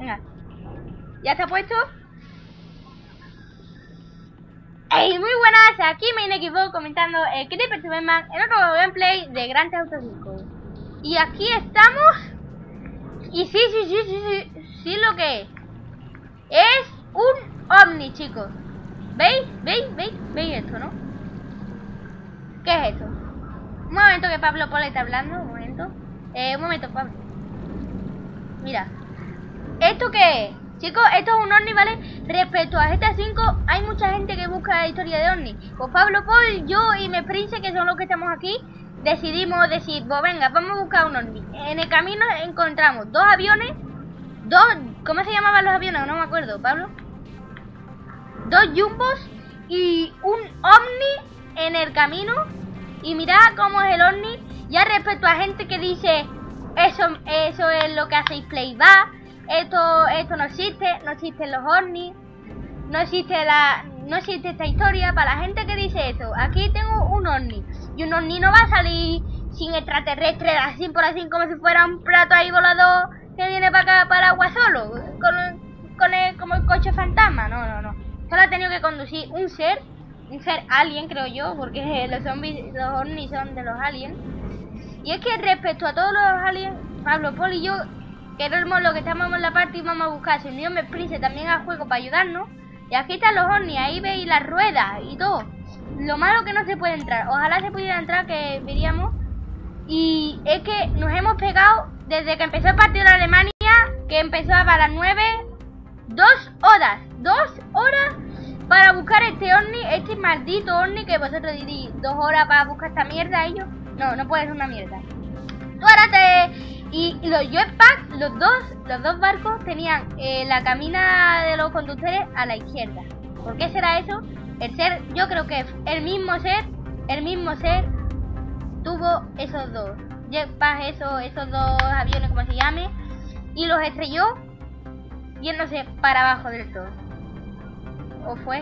Venga. ¿Ya está puesto? Hey, muy buenas, aquí Main Equipo comentando el Creeper Superman en otro gameplay de Grand Theft Auto 5. Y aquí estamos. Y sí, lo que es un ovni, chicos. ¿Veis esto, no? ¿Qué es esto? Un momento que Pablo Polo está hablando, un momento, Pablo. Mira, ¿esto qué es? Chicos, esto es un ovni, ¿vale? Respecto a GTA 5, hay mucha gente que busca la historia de ovni. Pues Pablo Paul, yo y mi Prince, que son los que estamos aquí, decidimos decir, pues venga, vamos a buscar un ovni. En el camino encontramos dos aviones, ¿cómo se llamaban los aviones? No me acuerdo, Pablo. Dos jumbos y un ovni en el camino. Y mirad cómo es el ovni. Ya respecto a gente que dice, eso es lo que hacéis playback. Esto no existe, no existen los ovnis, no existe esta historia. Para la gente que dice esto, aquí tengo un ovni, y un ovni no va a salir sin extraterrestre, así por así, como si fuera un plato ahí volador que viene para acá, para agua solo, como el coche fantasma. No. Solo ha tenido que conducir un ser alien, creo yo, porque los ovnis son de los aliens. Y es que respecto a todos los aliens, Pablo, Paul y yo, queremos lo que estamos en la parte y vamos a buscar. Se unió mi Prince también al juego para ayudarnos. Y aquí están los ovnis, ahí veis las ruedas y todo. Lo malo que no se puede entrar. Ojalá se pudiera entrar, que veríamos. Y es que nos hemos pegado desde que empezó el partido de Alemania, que empezó a las 9, 2 horas para buscar este ovni, este maldito ovni, que vosotros diréis 2 horas para buscar esta mierda. Ellos no puede ser una mierda. Tú ahora Y los jetpacks, los dos barcos tenían la cabina de los conductores a la izquierda. ¿Por qué será eso? El ser, yo creo que el mismo ser tuvo esos dos jetpacks, esos dos aviones, como se llame, y los estrelló yéndose para abajo del todo. O fue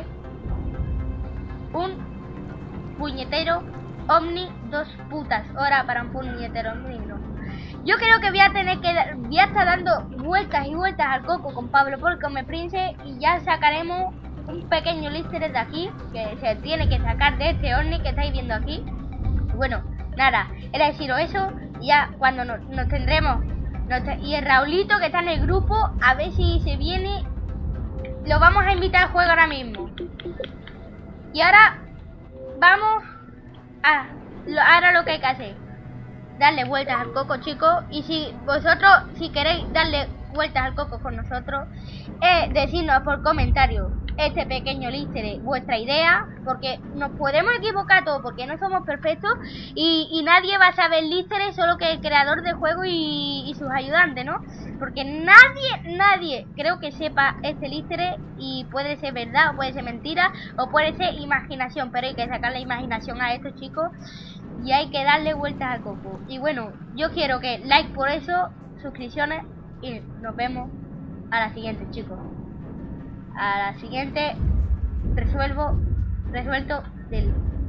un puñetero ovni, 2 putas horas para un puñetero ovni, no. Yo creo que voy a estar dando vueltas y vueltas al coco con Pablo Paul, con mi Prince, y ya sacaremos un pequeño lister de aquí, que se tiene que sacar de este ovni que estáis viendo aquí. Bueno, nada, era deciros eso, y ya cuando nos tendremos, y el Raulito que está en el grupo, a ver si se viene, lo vamos a invitar al juego ahora mismo. Y ahora vamos a, ahora lo que hay que hacer, darle vueltas al coco, chicos. Y si vosotros, si queréis darle vueltas al coco con nosotros, decirnos por comentario este pequeño lister, vuestra idea, porque nos podemos equivocar todos, porque no somos perfectos, y nadie va a saber lister, solo que el creador del juego y sus ayudantes, ¿no? Porque nadie creo que sepa este lister, y puede ser verdad o puede ser mentira o puede ser imaginación, pero hay que sacar la imaginación a estos chicos y hay que darle vueltas al coco. Y bueno, yo quiero que like por eso, suscripciones, y nos vemos a la siguiente, chicos. A la siguiente resuelto del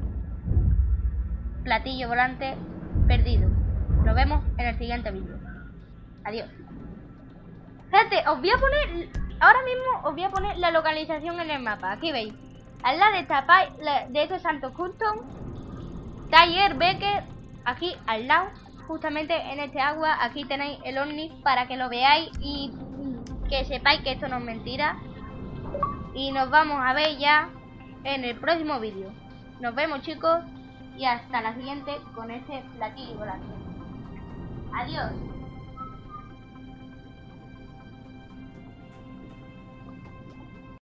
platillo volante perdido. Nos vemos en el siguiente vídeo. Adiós. Gente, os voy a poner, ahora mismo os voy a poner la localización en el mapa. Aquí veis, al lado de estos Santos Custom, Taller Becker, aquí al lado, justamente en este agua, aquí tenéis el ovni para que lo veáis y que sepáis que esto no es mentira. Y nos vamos a ver ya en el próximo vídeo. Nos vemos, chicos, y hasta la siguiente con este platillo volante. Adiós.